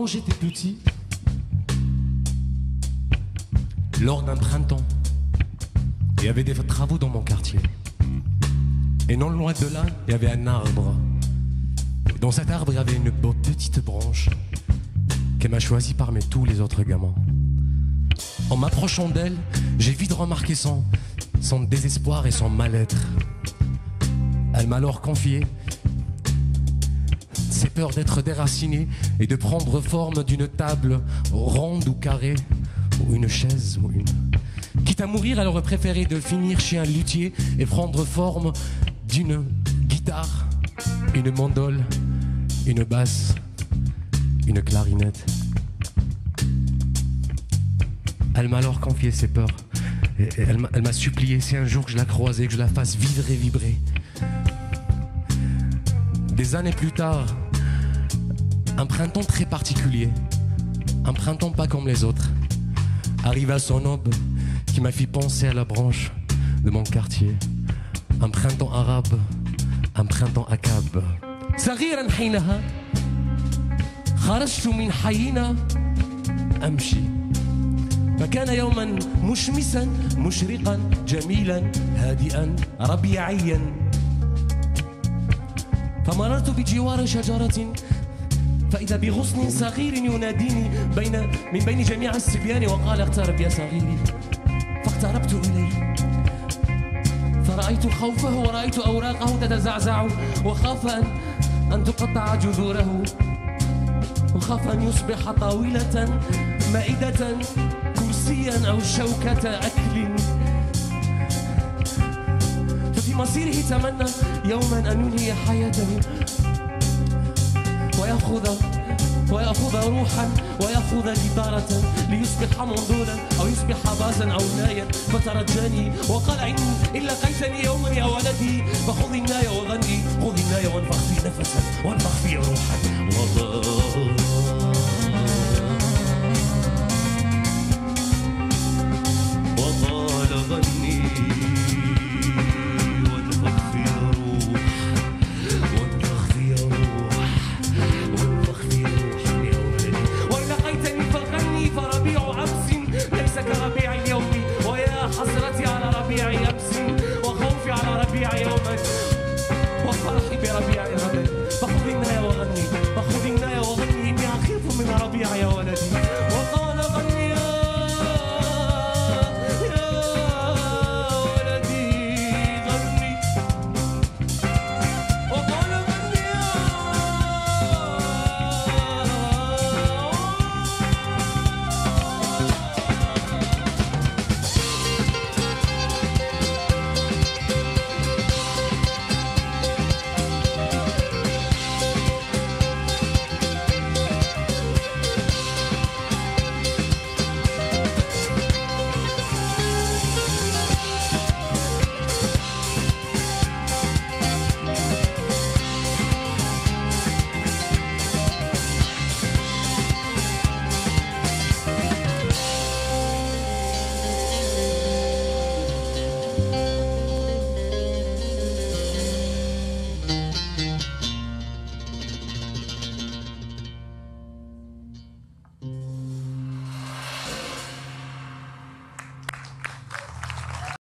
quand j'étais petit, lors d'un printemps, il y avait des travaux dans mon quartier. Et non loin de là, il y avait un arbre. Dans cet arbre, il y avait une petite branche qu'elle m'a choisie parmi tous les autres gamins. En m'approchant d'elle, j'ai vite remarqué son désespoir et son mal-être. Elle m'a alors confié ses peurs d'être déracinée et de prendre forme d'une table ronde ou carrée, ou une chaise, ou une... Quitte à mourir, elle aurait préféré de finir chez un luthier et prendre forme d'une guitare, une mandole, une basse, une clarinette. Elle m'a alors confié ses peurs. Et elle m'a supplié, si un jour que je la croisais, que je la fasse vivre et vibrer. Des années plus tard, un printemps très particulier, un printemps pas comme les autres, arrive à son aube qui m'a fait penser à la branche de mon quartier. Un printemps arabe, un printemps akab. صغيرا حينها خرجت من حينا أمشي فكان يوما مشمسا مشرقا جميلا هادئا ربيعيا فمررت بجوار شجرة فإذا بغصن صغير يناديني من بين جميع الصبيان وقال اقترب يا صغيري فاقتربت إليه فرأيت خوفه ورأيت أوراقه تتزعزع وخاف أن تقطع جذوره وخاف أن يصبح طاولة مائدة كرسيا أو شوكة أكل ففي مصيره تمنى يوما أن ينهي حياته ويأخذ روحا ويأخذ جدارة ليصبح منظورا أو يصبح بازا أو نايا فترجاني وقال إن لقيتني يوما يا ولدي فخذ النايا وغني خذ النايا وانفخ في نفسا وانفخ في روحا